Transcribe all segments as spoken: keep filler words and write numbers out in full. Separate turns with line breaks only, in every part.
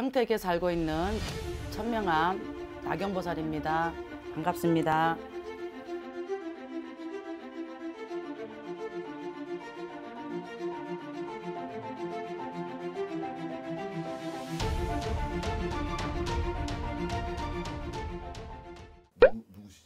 평택에 살고 있는 천명암 나경보살입니다. 반갑습니다.
누구, 누구시죠?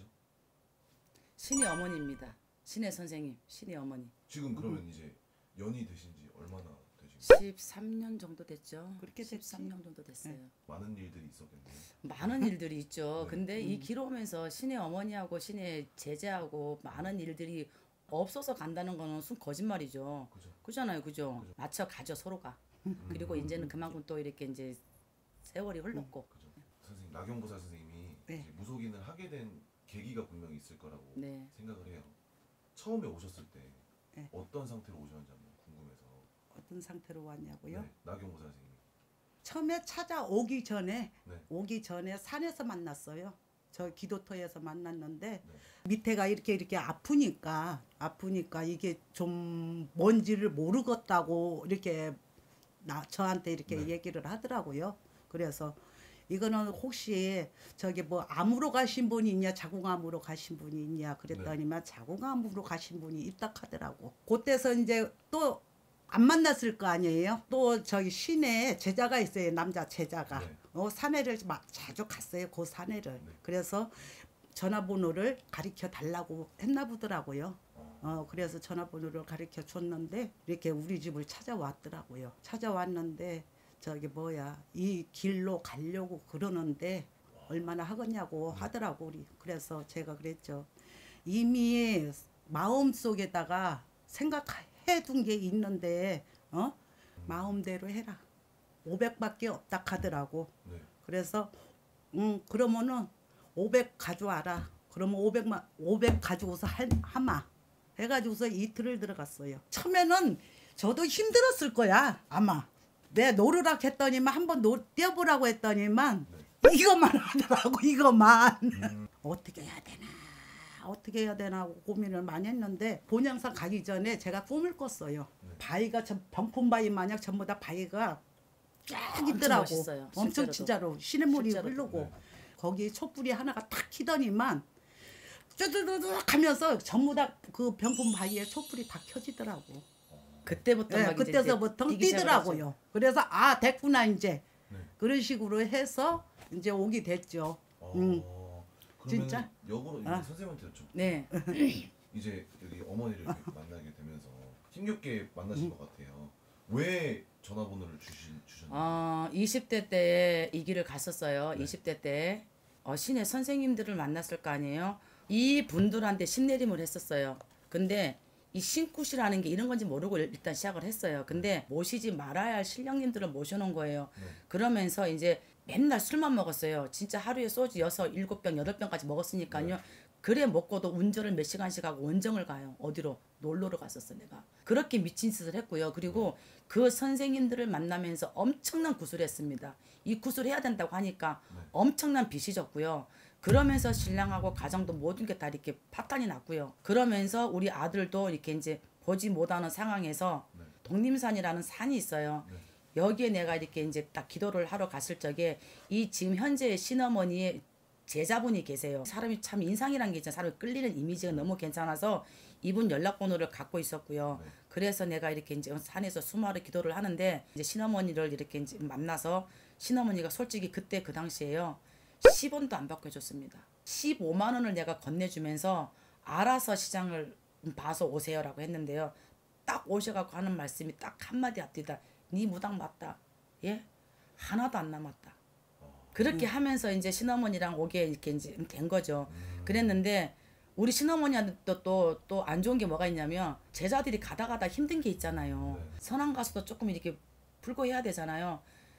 신의 어머니입니다. 신의 선생님, 신의 어머니.
지금 그러면 이제 연이 되신 지 얼마나 되신 거예요?
십삼 년 정도 됐죠.
그렇게
십삼 년 정도 됐어요.
네.
많은 일들이 있었겠네요.
많은 일들이 있죠.
네.
근데
음.
이 길 오면서 신의 어머니하고 신의 제자하고 많은 일들이 없어서 간다는 거는 순 거짓말이죠.
그죠?
그잖아요, 그죠?
그죠.
맞춰 가죠 서로가.
음.
그리고 이제는 그만큼 또 이렇게 이제 세월이 흘렀고.
그죠. 선생님 나경보살 선생님이
네.
이제 무속인을 하게 된 계기가 분명히 있을 거라고
네.
생각을 해요. 처음에 오셨을 때
네.
어떤 상태로 오셨는지 한번 궁금해서.
어떤 상태로 왔냐고요?
네, 나경보살 선생님.
처음에 찾아오기 전에
네.
오기 전에 산에서 만났어요. 저 기도터에서 만났는데
네.
밑에가 이렇게 이렇게 아프니까 아프니까 이게 좀 뭔지를 모르겠다고 이렇게 나 저한테 이렇게
네.
얘기를 하더라고요. 그래서 이거는 혹시 저기 뭐 암으로 가신 분이 있냐 자궁암으로 가신 분이 있냐 그랬더니만 자궁암으로 가신 분이 있다 하더라고. 그때서 이제 또 안 만났을 거 아니에요. 또 저기 시내에 제자가 있어요. 남자 제자가.
네.
어, 산에를 막 자주 갔어요. 그 산에를.
네.
그래서 전화번호를 가르쳐 달라고 했나 보더라고요.
어.
어, 그래서 전화번호를 가르쳐 줬는데 이렇게 우리 집을 찾아왔더라고요. 찾아왔는데 저기 뭐야 이 길로 가려고 그러는데 얼마나 하겠냐고 하더라고 우리. 그래서 제가 그랬죠. 이미 마음속에다가 생각해둔 게 있는데 어 마음대로 해라. 오백밖에 없다 하더라고.
네.
그래서 음 그러면은 오백 가져와라. 그러면 오백만 오백 가지고서 할 하마 해가지고서 이틀을 들어갔어요. 처음에는 저도 힘들었을 거야 아마. 내 노르락 했더니만 한번 뛰어보라고 했더니만
네.
이것만 하더라고. 이것만.
음.
어떻게 해야 되나 어떻게 해야 되나 하고 고민을 많이 했는데 본영산 가기 전에 제가 꿈을 꿨어요.
네.
바위가 저 병풍 바위 마냥 전부 다 바위가 쫙
엄청
있더라고.
멋있어요,
엄청
실제로도.
진짜로 시냇물이
실제로도.
흐르고
네.
거기 촛불이 하나가 탁 켜더니만 쭈두두둑 하면서 전부 다 그 병풍 바위에 촛불이 다 켜지더라고.
그때부터
네,
막 이제
그때서부터
뛰기 시작을
뛰더라고요. 그래서 아 됐구나 이제
네.
그런 식으로 해서 이제 오게 됐죠.
어.
음.
그러면
진짜?
역으로 이제
아.
선생님한테 좀
네.
이제 여기 어머니를 이렇게 만나게 되면서 힘겹게 만나신
음.
것 같아요. 왜 전화번호를 주신 주셨나요?
어, 이십 대 때에 이 길을 갔었어요.
네.
이십 대 때 어, 신의 선생님들을 만났을 거 아니에요. 이 분들한테 신내림을 했었어요. 근데 이 신굿이라는 게 이런 건지 모르고 일단 시작을 했어요. 근데 모시지 말아야 할 신령님들을 모셔놓은 거예요.
네.
그러면서 이제 맨날 술만 먹었어요. 진짜 하루에 소주 여섯, 일곱 병, 여덟 병까지 먹었으니까요.
네.
그래 먹고도 운전을 몇 시간씩 하고 원정을 가요. 어디로? 놀러를 갔었어 내가. 그렇게 미친 짓을 했고요. 그리고 그 선생님들을 만나면서 엄청난 구슬을 했습니다. 이 구슬 해야 된다고 하니까
네.
엄청난 빚이 졌고요. 그러면서 신랑하고 가정도 모든 게 다 이렇게 파탄이 났고요. 그러면서 우리 아들도 이렇게 이제 보지 못하는 상황에서
네.
독림산이라는 산이 있어요.
네.
여기에 내가 이렇게 이제 딱 기도를 하러 갔을 적에 이 지금 현재 신어머니의 제자분이 계세요. 사람이 참 인상이란 게 있잖아요. 사람이 끌리는 이미지가 너무 괜찮아서 이분 연락번호를 갖고 있었고요.
네.
그래서 내가 이렇게 이제 산에서 수마로 기도를 하는데 이제 신어머니를 이렇게 이제 만나서 신어머니가 솔직히 그때 그 당시에요. 십 원도 안 받고 해줬습니다. 십오만 원을 내가 건네주면서 알아서 시장을 봐서 오세요라고 했는데요. 딱 오셔갖고 하는 말씀이 딱 한마디 앞뒤다. 네 무당 맞다. 예? 하나도 안 남았다. 그렇게 하면서 이제 신어머니랑 오게 이렇게 이제 된 거죠. 그랬는데 우리 신어머니한테 또 또 안 좋은 게 뭐가 있냐면 제자들이 가다 가다 힘든 게 있잖아요.
네.
선한 가수도 조금 이렇게 풀고 해야 되잖아요.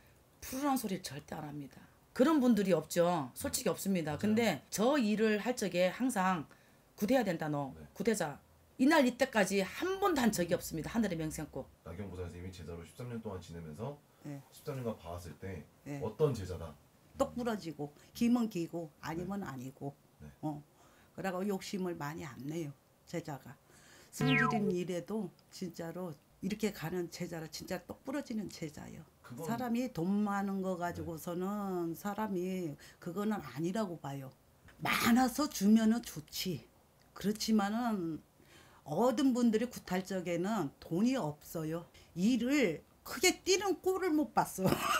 풀으란 소리를 절대 안 합니다. 그런 분들이 없죠. 솔직히 없습니다. 근데 저 일을 할 적에 항상 구대야 된다 너.
네.
구대자. 이날 이때까지 한 번도 한 적이 없습니다. 하늘의 맹세코.
나경보살 선생님이 제자로 십삼 년 동안 지내면서
네.
십삼 년간 봐왔을 때
네.
어떤 제자다?
똑 부러지고 기면 기고 아니면 아니고
네.
어 그러고 욕심을 많이 안 내요 제자가. 승질인 일에도 진짜로 이렇게 가는 제자라 진짜 똑 부러지는 제자예요.
그건-
사람이 돈 많은 거 가지고서는 사람이 그거는 아니라고 봐요. 많아서 주면은 좋지. 그렇지만은 얻은 분들이 구탈적에는 돈이 없어요. 일을 크게 뛰는 꼴을 못 봤어.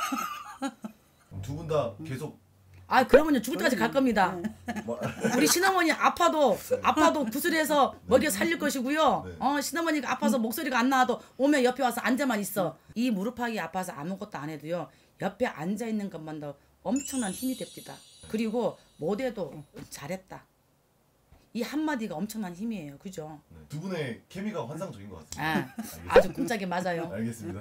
두 분 다 계속
아 그러면요 죽을 때까지 갈 겁니다.
뭐-
우리 신어머니 아파도 아파도 구슬해서 먹여 살릴 것이고요.
네.
어 신어머니가 아파서 목소리가 안 나와도 오면 옆에 와서 앉아만 있어. 이 무릎팍이 아파서 아무것도 안 해도요 옆에 앉아 있는 것만도 엄청난 힘이 됩니다. 그리고 못해도 잘했다. 이 한마디가 엄청난 힘이에요. 그죠?
네, 두 분의 케미가 환상적인 것 같습니다.
아,
알겠습니다.
아주 쿵짝이 맞아요.
알겠습니다.